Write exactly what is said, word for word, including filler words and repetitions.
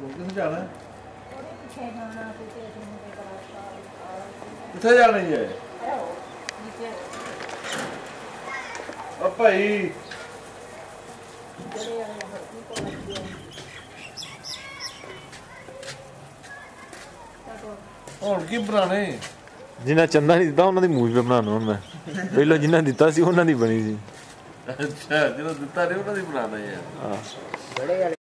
किथे जाना है? किथे जाना है? ओ भाई ਹੁਣ ਕੀ ਬਣਾਣੇ ਜਿਨ੍ਹਾਂ ਚੰਦਾ ਨਹੀਂ ਦਿੱਤਾ ਉਹਨਾਂ ਦੀ ਮੂਵੀ ਪੇ ਬਣਾਉਣਾ ਹੁਣ ਮੈਂ ਪਹਿਲਾਂ ਜਿਨ੍ਹਾਂ ਦਿੱਤਾ ਸੀ ਉਹਨਾਂ ਦੀ ਬਣੀ ਸੀ ਅੱਛਾ ਜਿਹਨਾਂ ਦਿੱਤਾ ਨਹੀਂ ਉਹਨਾਂ ਦੀ ਬਣਾਣਾ ਯਾਰ ਹਾਂ